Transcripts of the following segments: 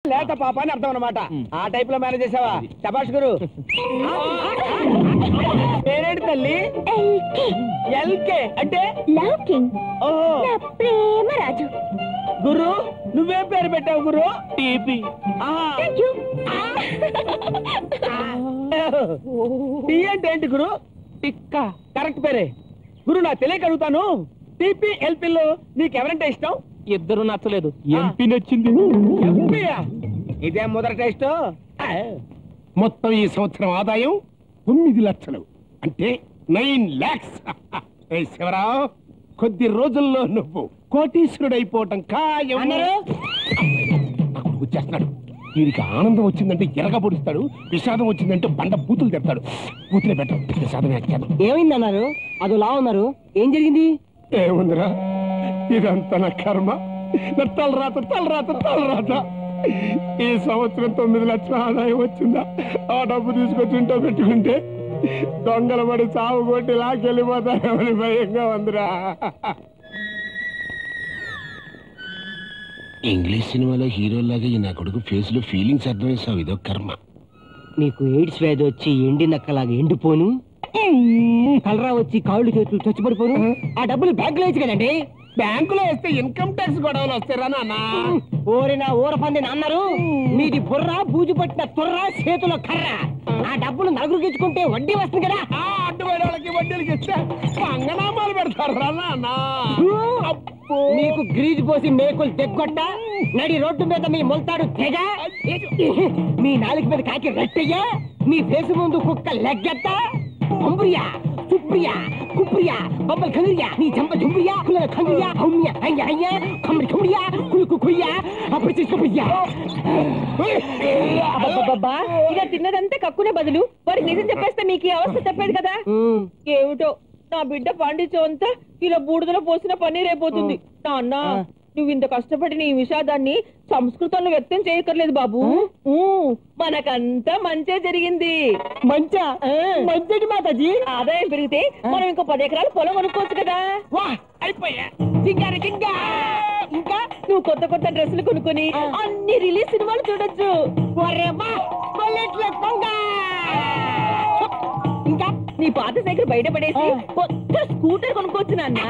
లేత పాప అని అర్థం అన్నమాట. ఆ టైప్ లో మేనేజ్ చేసావా? శభాష్ గురు. పేరేంటి తల్లి? ఎల్కే అంటే లవ్ కింగ్. ఓహో ప్రేమ రాజు. గురు నువ్వేం పేరు పెట్టావు గురు? టీపీ. టీ అంటే ఏంటి గురు? టిక్క. కరెక్ట్ పేరే గురు. నాకు తెలియక అడుగుతాను, టీపీ ఎల్పీలో నీకెవరంటే ఇష్టం? ఇద్దరు నచ్చలేదు, ఎంపీ నచ్చింది. ఇదే మొదటి టెస్ట్. మొత్తం ఈ సంవత్సరం ఆదాయం 9 లక్షలు, అంటే 9 lakhs. శివరావు, కొద్ది రోజుల్లో నువ్వు కోటీశ్వరుడైపోవటం ఖాయం. వచ్చేస్తున్నాడు. వీడికి ఆనందం వచ్చిందంటే ఎరగబొడుస్తాడు, విషాదం వచ్చిందంటే బండ బూతులు తెస్తాడు. బూతులే పెట్టాడు, విషాదం ఎక్కాడు. ఏమైంది అన్నారు? అదో లా ఉన్నారు, ఏం జరిగింది? ఏముందిరా, ఇదంతా నా కర్మ, నా తలరాత. ఈ సంవత్సరం 9 లక్షల ఆదాయం వచ్చిందా? ఆ డబ్బు తీసుకొచ్చి ఇంట్లో పెట్టుకుంటే దొంగల పడి చావు కొట్టి లాకెళ్ళిపోతారేమని భయంగా ఉందిరా. ఇంగ్లీష్ సినిమాలో హీరోలాగా ఈ నా కొడుకు ఫేస్ లో ఫీలింగ్స్ అర్థమేసావు. ఇదో కర్మ. నీకు ఎయిడ్స్ వ్యాధి వచ్చి ఎండి నక్కలాగా ఎండిపోను, కలరా వచ్చి కాళ్ళు చేతులు చచ్చిపడిపోను. ఆ డబ్బులు బ్యాంకులో వేసి కదండి. బ్యాంకులో వేస్తే ఇన్కమ్ ట్యాక్స్ గొడవలు వస్తారా నాన్న? ఓరినా ఊరపంది అన్నారు. మీది బుర్ర బూజు పట్టిన తుర్ర, చేతిలో కర్ర. ఆ డబ్బులు నలుగురికి ఇచ్చుకుంటే వడ్డీ వస్తుంది కదా. అడ్డుపడే వాళ్ళకి వడ్డీలకి ఇస్తే అంగనామాలు పెడతారా నాన్న? నీకు గ్రీజు పోసి మేకులు తెగ్గొట్ట, నడి రోడ్డు మీద మీ మొల్తాడు తెగ, మీ నాలుగు మీద కాకి రెట్టయ్యా, మీ ఫేసు ముందు కుక్క లెగ్గట్ట, అంబురియా సుప్రియా కుప్రియా బొమ్మల కనురియా, నీ చంప జుంబియా కుల ఖండియా హౌమియా అయ్యా అయ్యా కమ్మడి కమ్మడియా కులుకు కుయ్యా అప్పుడు తీసుకుపోయ్యా. అబ్బబ్బబ్బా, ఇలా తిన్నదంతా కక్కునే బదులు వారికి నిజం చెప్పేస్తే మీకు ఈ అవస్థ చెప్పేది కదా. ఏమిటో నా బిడ్డ పాండిత్యంతా ఇలా బూడిదలో పోసిన పన్నీరైపోతుంది. నాన్న, నువ్వు ఇంత కష్టపడి నీ విషాదాన్ని సంస్కృతంలో వ్యక్తం చేయక్కర్లేదు బాబు. మనకంతా మంచే జరిగింది. మంచి మాతాజీ. ఆదాయం పెరిగితే మనం ఇంకో 10 ఎకరాలు పొలం కొనుక్కోవచ్చు కదా. అయిపోయా. ఇంకా నువ్వు కొత్త కొత్త డ్రెస్సులు కొనుక్కొని అన్ని రిలీజ్ సినిమాలు చూడొచ్చు. ఇంకా నీ పాత సైకిల్ బయటపడేసి కొత్త స్కూటర్ కొనుక్కోవచ్చు నాన్న.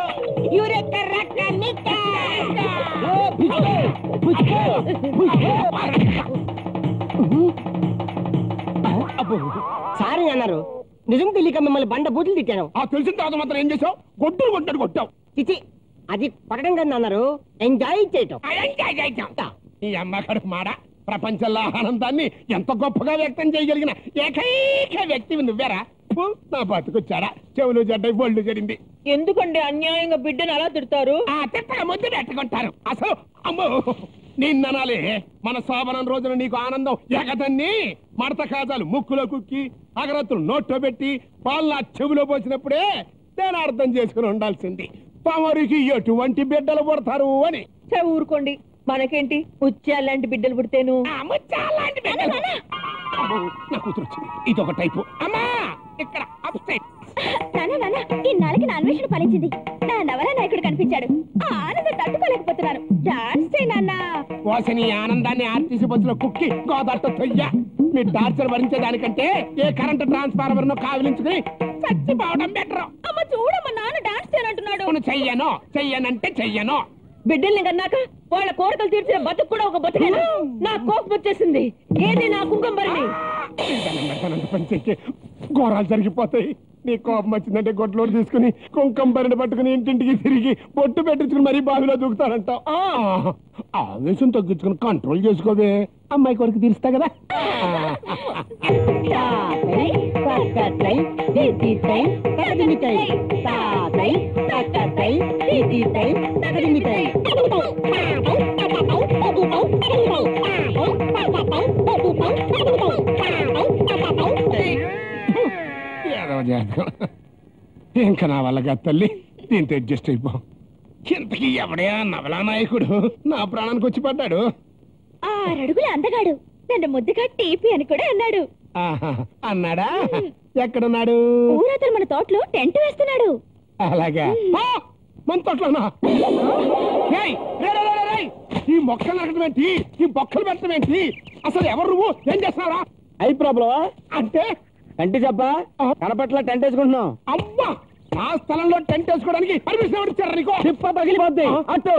సారీ అన్నారు. నిజం తెలియక మిమ్మల్ని బండ బూతులు తిట్టాను. తెలిసిన తర్వాత మాత్రం ఏం చేసావు? గొడ్డులు కొట్టాడు. చిచి, అది కొట్టడం కదా అన్నారు, ఎంజాయ్ చేయటం. ఈ అమ్మకడు మాడ ప్రపంచంలో ఆనందాన్ని ఎంత గొప్పగా వ్యక్తం చేయగలిగిన ఏకైక వ్యక్తివి నువ్వేరా. నా బతుకొచ్చాడా, చెవులు జడ్డై బొళ్ళు జరిగింది. ఎందుకండి అన్యాయంగా బిడ్డను అలా తిడతారు? ముద్దు పెట్టుకుంటారు. అసలు అమ్మో, నిన్ననాలే మన శోభనం రోజున నీకు ఆనందం ఎగదన్ని మడత కాజాలు ముక్కులో కుక్కి, అగరత్తులు నోట్లో పెట్టి, పాలు నా చెవిలో పోసినప్పుడే నేను అర్థం చేసుకుని ఉండాల్సింది తమరికి ఎటువంటి బిడ్డలు పుడతారు అని. ఊరుకోండి, మనకేంటి ముత్యాలాంటి బిడ్డలు పుడితేను. నా కూతురు వచ్చింది, ఇదొక టైపు. అమ్మా ఇక్కడ ఇన్నాళ్ళకి నా అన్వేషణ ఫలించింది. నా నవల నాయకుడు కనిపించాడు. ఆనందం తట్టుకోలేకపోతున్నాను. డాన్స్ చేయి నాన్న. వాసని ఆనందాన్ని ఆర్టీసీ బస్సులో కుక్కి గోదట్ట తొయ్యా. మీ టార్చర్ భరించేదానికంటే ఏ కరెంట్ ట్రాన్స్ఫార్మర్ ను కావిలించుకుని చచ్చిపోవడం బెటర్. అమ్మ చూడమ్మ, నాన్న డాన్స్ చేయనంటున్నాడు. చెయ్యనంటే చెయ్యను. బిడ్డల్ని కన్నాక వాళ్ళ కోరికలు తీర్చిన బతుకు కూడా ఒక బతుకేనా? నా కోపం వచ్చేసింది. ఏది నా కుంకుమరిని పంచేకి ఘోరాలు జరిగిపోతాయి. నీ కోపం వచ్చిందంటే గొడ్లోడు తీసుకుని కుంకుమరిని పట్టుకుని ఇంటింటికి తిరిగి బొట్టు పెట్టించుకుని మరీ బావిలో దూకుతానంట. ఆవేశం తగ్గించుకుని కంట్రోల్ చేసుకోవే, అమ్మాయి కొరకు తీరుస్తా కదా. ఇంకా నా వల్లగా తల్లి, దీంతో అడ్జస్ట్ అయిపో. ఇంతకీ ఎవడే నవలా నాయకుడు నా ప్రాణానికి వచ్చి పడ్డాడు? 6 అడుగుల అందగాడు, నన్ను ముద్దుగా టీపీ అని కూడా అన్నాడు. అన్నాడా? ఎక్కడున్నాడు? ఊరతలు మన తోటలో టెంట్ వేస్తున్నాడు. అలాగా? మన తోటలోనా? ఈ మొక్కలు నరకడం ఏంటి, ఈ బొక్కలు పెట్టడం ఏంటి, అసలు ఎవరు నువ్వు, ఏం చేస్తున్నారా? అయి ప్రాబ్లం అంటే కంటి చెప్ప కనపట్ల టెంట్ వేసుకుంటున్నాం. అమ్మా, నా స్థలంలో టెంట్ వేసుకోవడానికి పర్మిషన్ ఎవరు ఇచ్చారు నీకు? తిప్ప పగిలిపోద్ది అటు.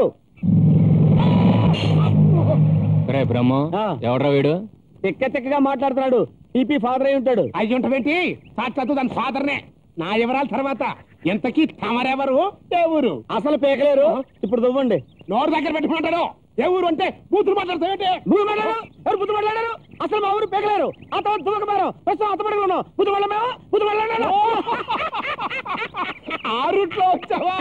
రే బ్రహ్మ, ఎవడ్రా వీడు? తిక్కగా మాట్లాడుతున్నాడు. టీపీ ఫాదర్ అయి ఉంటాడు. అయ్యి ఉంటావేంటి, సాక్షాత్తు దాని ఫాదర్నే. నా వివరాల తర్వాత ఎంతకీ తమరెవరు, ఏ ఊరు? అసలు పేకలేరు. ఇప్పుడు దువ్వండి. నోరు దగ్గర పెట్టుకుంటాడు. ఏ ఊరు అంటే బూతులు మాట్లాడతావేంటి? బుద్ధి మాట్లాడారు. ఎవరు బుద్ధి మాట్లాడారు? అసలు మా ఊరు పేకలేరు. అత దువ్వకమారు ప్రస్తుతం అత్తపడిగా ఉన్నాం. బుద్ధి మాట్లాడాము, బుద్ధి మాట్లాడాను. ఆ రూట్లో వచ్చావా?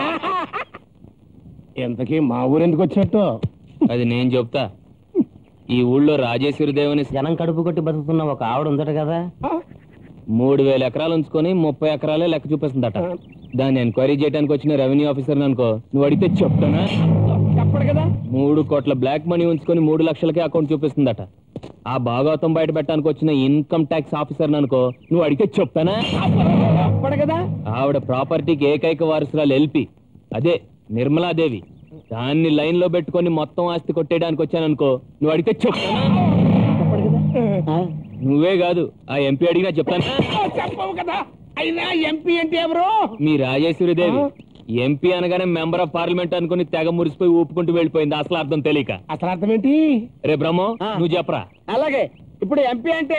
ఎంతకీ మా ఊరు ఎందుకు వచ్చినట్టు? అది నేను చెప్తా. ఈ ఊళ్ళో రాజేశ్వరి దేవుని జనం కడుపు కొట్టి బతుకుతున్న ఒక ఆవిడ ఉందట కదా, 3000 ఎకరాలు ఉంచుకొని 30 ఎకరాలే లెక్క చూపిస్తుందట. దాన్ని ఎంక్వైరీ చేయడానికి వచ్చిన రెవెన్యూ ఆఫీసర్ అనుకో, నువ్వు అడిగితే చెప్తానా? చెప్పడు కదా. 3 కోట్ల బ్లాక్ మనీ ఉంచుకొని 3 లక్షలకే అకౌంట్ చూపిస్తుందట. ఆ భాగవతం బయట పెట్టడానికి వచ్చిన ఇన్కమ్ ట్యాక్స్ ఆఫీసర్ అనుకో, నువ్వు అడిగితే చెప్తానా? చెప్పడు కదా. ఆవిడ ప్రాపర్టీకి ఏకైక వారసురాలు ఎల్పి, అదే నిర్మలాదేవి. దాన్ని లైన్ లో పెట్టుకొని మొత్తం ఆస్తి కొట్టేయడానికి వచ్చాననుకో, నువ్వు అడిగితే చెప్తానా? చెప్పడు కదా. నువ్వే కాదు, ఆ ఎంపీ అడిగినా చెప్తానా? చెప్పవు కదా. అయినా ఎంపీ అంటే ఎవరు? మీ రాజేశ్వరి దేవి. ఎంపీ అనగానే మెంబర్ ఆఫ్ పార్లమెంట్ అనుకుని తెగ మురిసిపోయి ఊపుకుంటూ వెళ్ళిపోయింది, అసలు అర్థం తెలియక. అసలు అర్థం ఏంటి? రే బ్రహ్మో, నువ్వు చెప్పరా. అలాగే. ఇప్పుడు ఎంపీ అంటే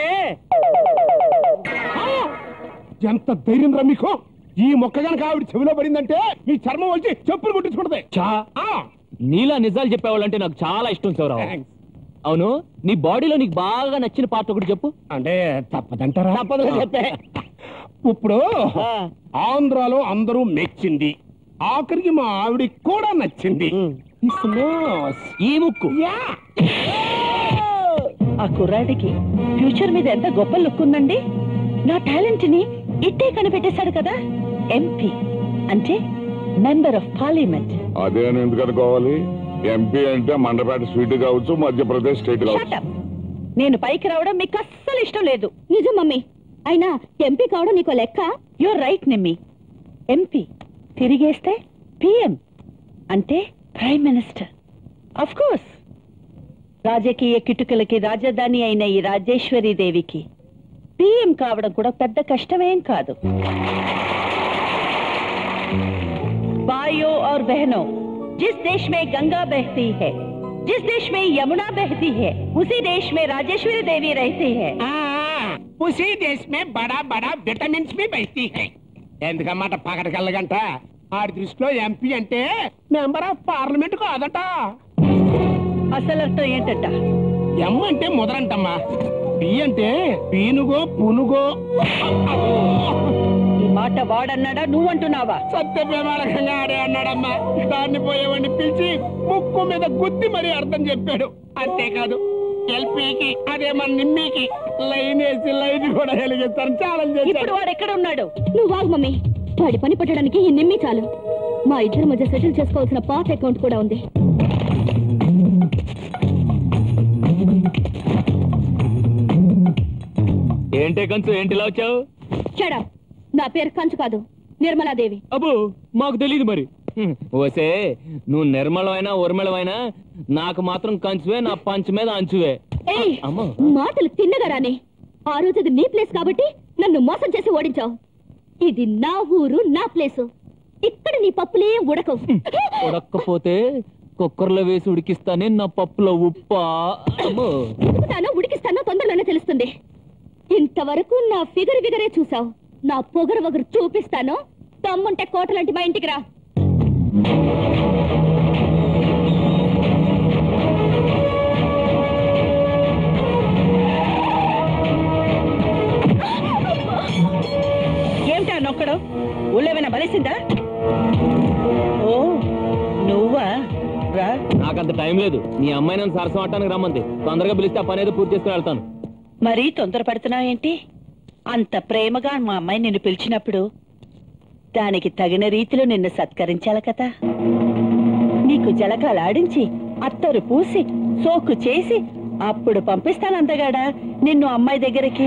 ఎంత ధైర్యం రా మీకు? ఈ మొక్క గనక ఆవిడ చెవిలో పడిందంటే మీ చర్మం వచ్చి చెప్పులు కుట్టించుకుంటది. నీలా నిజాలు చెప్పేవాళ్ళంటే నాకు చాలా ఇష్టం శివరావు. అవును, నీ బాడీలో నీకు బాగా నచ్చిన పార్ట్ ఒకటి చెప్పు. అంటే తప్పదంటారా? తప్పదు చెప్పే. ఇప్పుడు ఆంధ్రాలో అందరూ మెచ్చింది, ఆఖరికి మా ఆవిడికి కూడా నచ్చింది. ఈ ముక్కు. ఆ కుర్రాడికి ఫ్యూచర్ మీద ఎంత గొప్ప లుక్ ఉందండి. నా టాలెంట్ ని ఇట్టే కనిపెట్టేశాడు కదా. ఎంపీ అంటే మెంబర్ ఆఫ్ పార్లమెంట్. అదే ఎందుకు అనుకోవాలి? ఎంపీ అంటే మండపేట స్వీట్ కావచ్చు, మధ్యప్రదేశ్ స్టేట్ కావచ్చు. నేను పైకి రావడం మీకు అస్సలు ఇష్టం లేదు. నిజం మమ్మీ, అయినా ఎంపీ కావడం నీకు లెక్క. You're right Nimmi. ఎంపీ తిరిగేస్తే పిఎం అంటే ప్రైమ్ మినిస్టర్. ఆఫ్ కోర్స్ రాజకీయ కిటుకులకి రాజధాని అయిన ఈ రాజేశ్వరి దేవికి పిఎం కావడం కూడా పెద్ద కష్టమేం కాదు. भाइयों और बहनों, जिस देश में गंगा बहती है, जिस देश में यमुना बहती है, उसी देश में राजेश्वरी देवी रहती है. उसी देश में बड़ा बड़ा विटामिन्स भी बहती है. ఎందుకన్నమాట పగటి కళ్ళగంట. ఆడి దృష్టిలో ఎంపీ అంటే మెంబర్ ఆఫ్ పార్లమెంట్ కాదట. అసలు అర్థం ఏంటంట? ఎం అంటే ముదరంటమ్మా, పి అంటే పీనుగో పునుగో. ఈ మాట వాడన్నాడా నువ్వంటున్నావా? సత్య ప్రేమాలకంగా ఆడే అన్నాడమ్మా. దాన్ని పోయేవాడిని పిలిచి ముక్కు మీద గుద్ది మరీ అర్థం చెప్పాడు. అంతేకాదు ఎల్పీకి అదే మన నిమ్మీకి లైన్ వేసి లైన్ కూడా వెలిగిస్తాను ఛాలెంజ్ చేశాడు. ఇప్పుడు వాడు ఎక్కడ ఉన్నాడు? నువ్వు వాగు మమ్మీ, వాడి పని పట్టడానికి ఈ నిమ్మి చాలు. మా ఇద్దరి మధ్య సెటిల్ చేసుకోవాల్సిన పాత అకౌంట్ కూడా ఉంది. ఏంటే కంచు, ఏంటిలా వచ్చావు? చెడా, నా పేరు కంచు కాదు, నిర్మలాదేవి. అబ్బో, మాకు తెలియదు మరి. ఓసే, నువ్వు నిర్మలమైనా ఉర్మలమైనా నాకు మాత్రం కంచువే, నా పంచు మీద అంచువే. ఏయ్, అమ్మా, మాటలు తిన్నగారానే. ఆ రోజు అది నీ ప్లేస్ కాబట్టి నన్ను మోసం చేసి ఓడించావు. ఇది నా ఊరు, నా ప్లేసు. ఇక్కడ నీ పప్పులే ఉడకవు. ఉడక్కపోతే కుక్కర్లో వేసి ఉడికిస్తానే, నా పప్పులో ఉప్పా? ఉడికిస్తానో తొందరలోనే తెలుస్తుంది. ఇంతవరకు నా ఫిగరే చూసావు. నా పొగరు వగరు చూపిస్తాను. తమ్ముంటే కోటలాంటి మా ఇంటికి రా. ఏమిటా నొక్కడం? ఊళ్ళేమైనా బలిసిందా? ఓ నువ్వా? రా. నాకంత టైం లేదు. నీ అమ్మాయి నన్ను సరసం ఆడటానికి రమ్మంది. తొందరగా పిలిస్తే ఆ పని ఏదో పూర్తి చేసుకుని వెళ్తాను. మరీ తొందర పడుతున్నావేంటి? అంత ప్రేమగా మా అమ్మాయి నిన్ను పిలిచినప్పుడు దానికి తగిన రీతిలో నిన్ను సత్కరించాలి కదా. నీకు జలకాలాడించి అత్తరు పూసి సోకు చేసి అప్పుడు పంపిస్తాను అందగాడా నిన్ను అమ్మాయి దగ్గరికి.